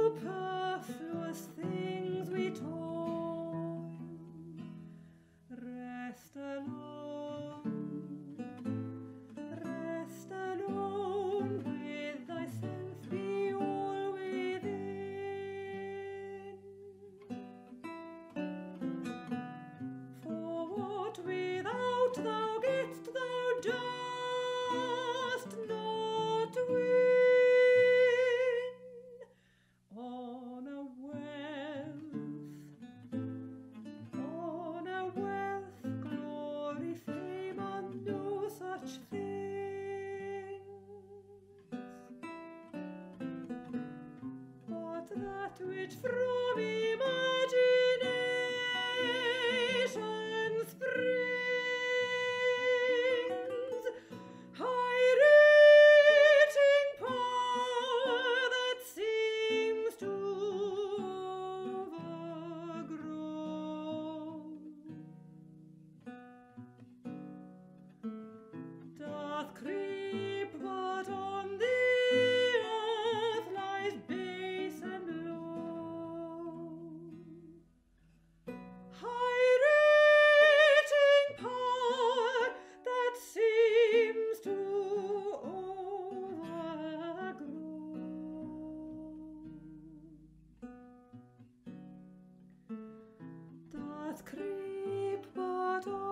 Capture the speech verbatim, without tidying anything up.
superfluous things we toil. Rest alone, rest alone, with thyself be all within. For what without thou gett'st, thou dost not win. On a wealth, on a wealth, glory, fame, and no such things, but that which from imagination springs, high-reaching power that seems to overgrow, doth creep, but on the earth lies base and low. High-reaching power that seems to overgrow, doth creep, but on